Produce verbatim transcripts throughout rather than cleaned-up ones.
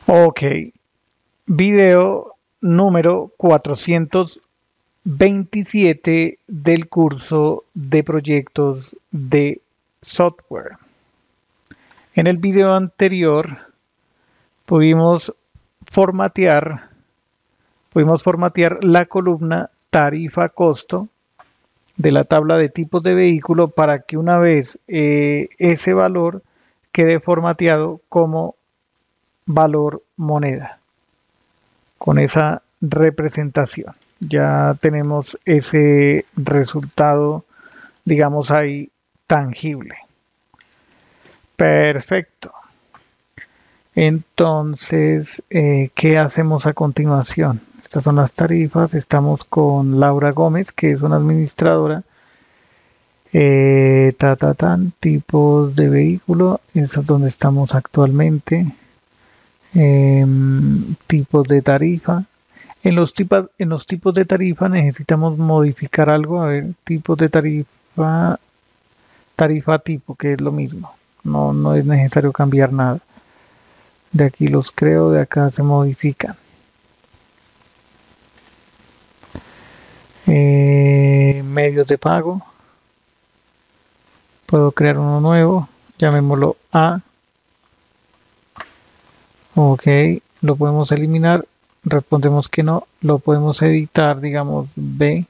Ok, video número cuatrocientos veintisiete del curso de proyectos de software. En el video anterior pudimos formatear, pudimos formatear la columna tarifa-costo de la tabla de tipos de vehículo para que una vez eh, ese valor quede formateado como valor moneda, con esa representación. Ya tenemos ese resultado, digamos ahí, tangible. Perfecto. Entonces, eh, ¿qué hacemos a continuación? Estas son las tarifas. Estamos con Laura Gómez, que es una administradora. Eh, ta, ta, tan, tipos de vehículo. Eso es donde estamos actualmente. Eh, tipos de tarifa. En los, tipos, en los tipos de tarifa necesitamos modificar algo. A ver, tipos de tarifa, tarifa tipo, que es lo mismo. No, no es necesario cambiar nada. De aquí los creo, de acá se modifican. Eh, medios de pago. Puedo crear uno nuevo. Llamémoslo A. Ok, lo podemos eliminar. Respondemos que no. Lo podemos editar, digamos B.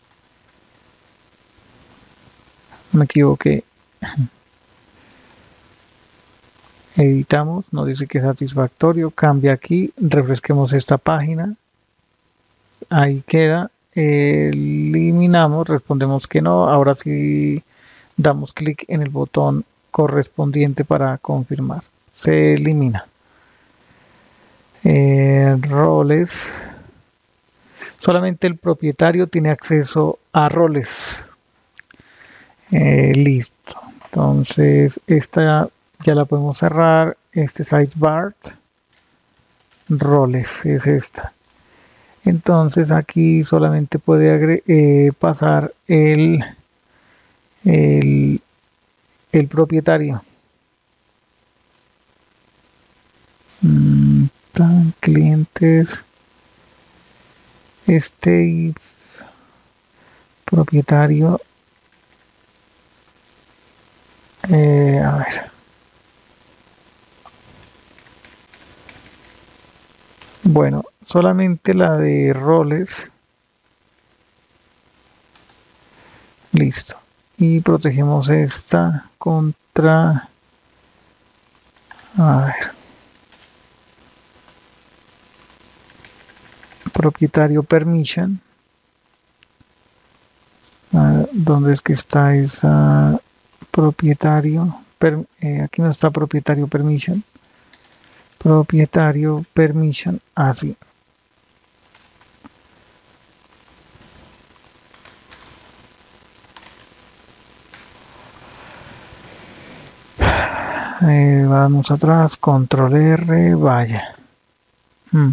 Me equivoqué. Editamos, nos dice que es satisfactorio, cambia aquí, refresquemos esta página, ahí queda, eliminamos, respondemos que no, ahora sí damos clic en el botón correspondiente para confirmar, se elimina. Eh, roles, solamente el propietario tiene acceso a roles. Eh, listo, entonces esta ya la podemos cerrar. Este sidebar roles es esta. Entonces aquí solamente puede eh, pasar el, el, el propietario. Mm, plan, clientes. Este propietario. Eh, a ver. Bueno, solamente la de roles. Listo. Y protegemos esta contra... A ver. Propietario permission. Ah, ¿dónde es que está esa propietario? Per, eh, aquí no está propietario permission. Propietario permission. Así. Eh, vamos atrás, control R, vaya. Hmm.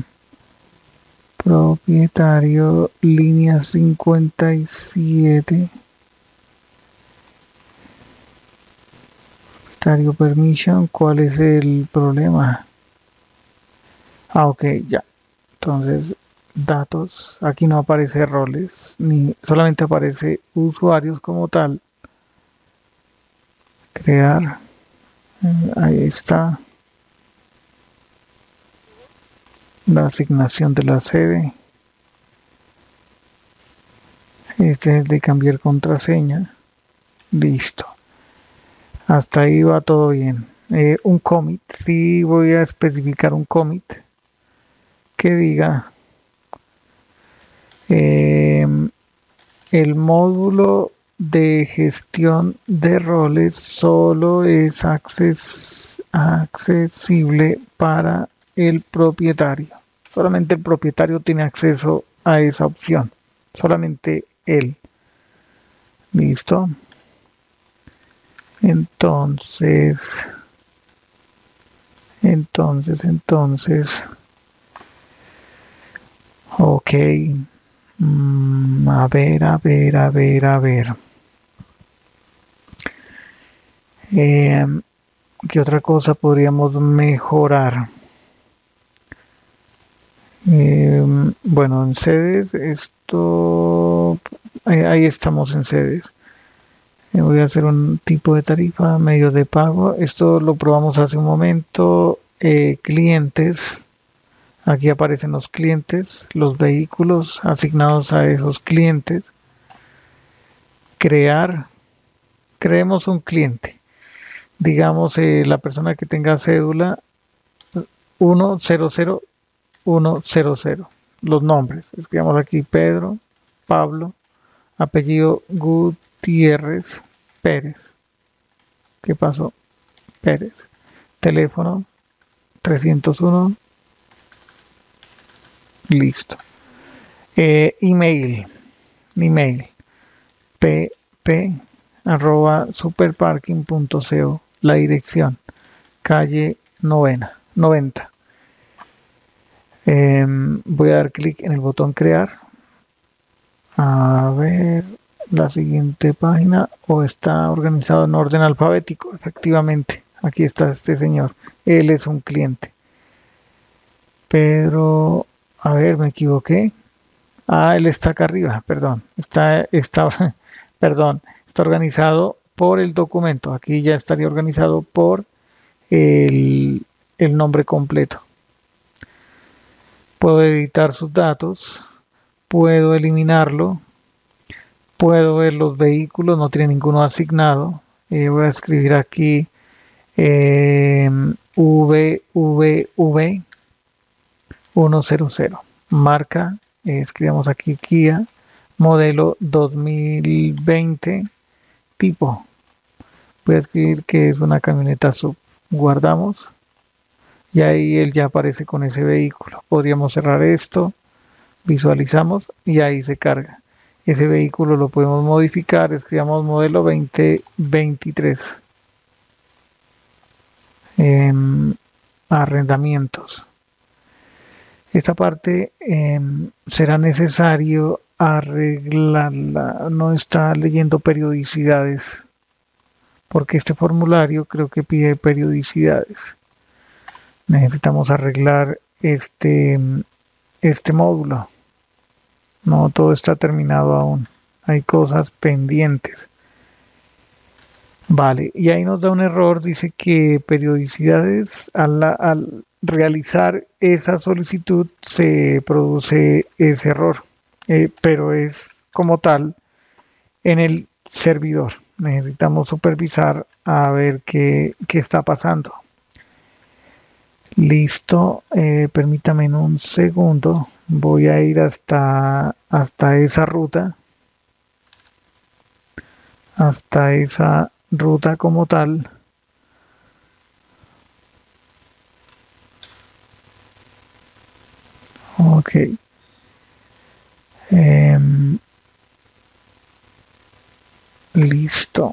Propietario, línea cincuenta y siete. Propietario permission, ¿cuál es el problema? Ah, ok, ya. Entonces, datos, aquí no aparece roles, ni solamente aparece usuarios como tal. Crear, eh, ahí está. La asignación de la sede. Este es de cambiar contraseña. Listo. Hasta ahí va todo bien. Eh, un commit. Sí voy a especificar un commit que diga eh, el módulo de gestión de roles solo es acces accesible para el propietario. Solamente el propietario tiene acceso a esa opción. Solamente él. Listo. Entonces, entonces, entonces, ok. Mm, a ver, a ver, a ver, a ver. Eh, ¿qué otra cosa podríamos mejorar? Eh, bueno, en sedes, esto, ahí, ahí estamos en sedes. Eh, voy a hacer un tipo de tarifa, medio de pago. Esto lo probamos hace un momento. Eh, clientes, aquí aparecen los clientes, los vehículos asignados a esos clientes. Crear, creemos un cliente. Digamos, eh, la persona que tenga cédula uno cero cero uno cero cero. Los nombres. Escribamos aquí Pedro, Pablo, apellido Gutiérrez, Pérez. ¿Qué pasó? Pérez. Teléfono trescientos uno. Listo. Eh, email. Email. pp arroba superparking.co. La dirección. Calle novena, noventa. Eh, voy a dar clic en el botón crear. A ver la siguiente página. O está organizado en orden alfabético. Efectivamente. Aquí está este señor. Él es un cliente. Pedro. A ver, me equivoqué. Ah, él está acá arriba. Perdón. Está, está, perdón. Está organizado por el documento. Aquí ya estaría organizado por el, el nombre completo. Puedo editar sus datos, puedo eliminarlo, puedo ver los vehículos, no tiene ninguno asignado. Eh, voy a escribir aquí eh, V V V ciento. Marca, eh, escribamos aquí Kia, modelo dos mil veinte, tipo. Voy a escribir que es una camioneta sub. Guardamos. Y ahí él ya aparece con ese vehículo. Podríamos cerrar esto, visualizamos y ahí se carga. Ese vehículo lo podemos modificar, escribamos modelo veinte veintitrés. Eh, arrendamientos. Esta parte eh, será necesario arreglarla. No está leyendo periodicidades porque este formulario creo que pide periodicidades. Necesitamos arreglar este, este módulo. No todo está terminado aún. Hay cosas pendientes. Vale, y ahí nos da un error. Dice que periodicidades al, al realizar esa solicitud se produce ese error. Eh, pero es como tal en el servidor. Necesitamos supervisar a ver qué, qué está pasando. Listo, eh, permítame un segundo, voy a ir hasta, hasta esa ruta, hasta esa ruta como tal. Ok. Eh, listo.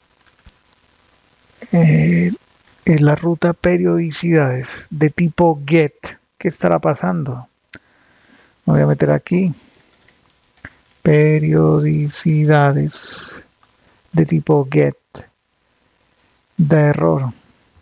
Eh, es la ruta periodicidades de tipo get. ¿Qué estará pasando? Me voy a meter aquí. Periodicidades de tipo get. De error.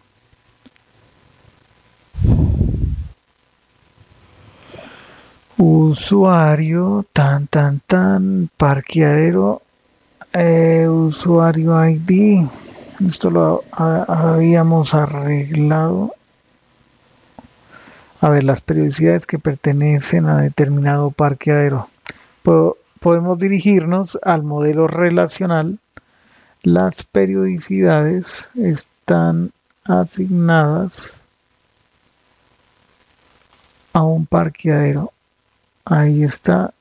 Usuario, tan, tan, tan, parqueadero, eh, usuario I D. Esto lo ha, habíamos arreglado. A ver, las periodicidades que pertenecen a determinado parqueadero. Puedo, podemos dirigirnos al modelo relacional. Las periodicidades están asignadas a un parqueadero. Ahí está.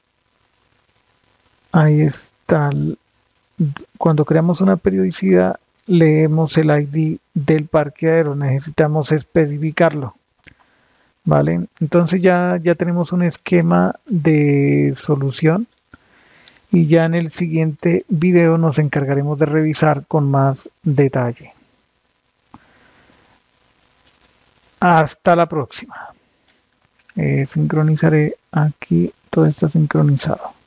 Ahí está. Cuando creamos una periodicidad, leemos el I D del parqueadero. Necesitamos especificarlo. ¿Vale? Entonces ya, ya tenemos un esquema de solución. Y ya en el siguiente video nos encargaremos de revisar con más detalle. Hasta la próxima. Eh, sincronizaré aquí, todo está sincronizado.